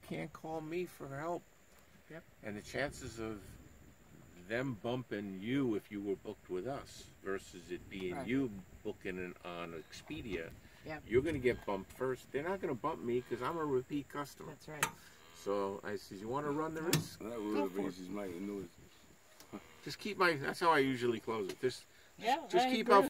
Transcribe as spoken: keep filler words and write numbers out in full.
can't call me for help. Yep. And the chances of them bumping you if you were booked with us versus it being Right. you booking it on Expedia, Yep. you're going to get bumped first. They're not going to bump me because I'm a repeat customer. That's right. So I said, you want to run the risk? That Go would for it. raise his mic and noise. Just keep my, that's how I usually close it. Just, Yeah, just I keep agree. out